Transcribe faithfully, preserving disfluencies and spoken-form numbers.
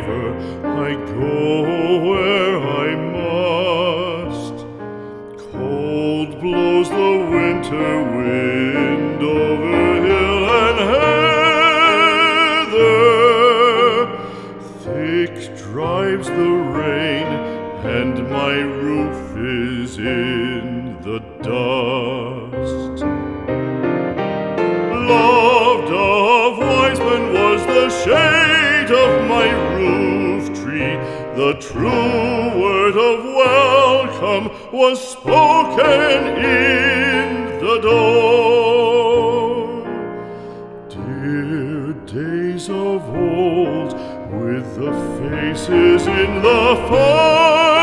ever I go where I must. Cold blows the winter wind over hill and heather. Thick drives the rain, and my roof is in the dust. Loved of wise men was the shade of my roof tree. The true word of welcome was spoken in the door. Dear days of old, with the faces in the fire,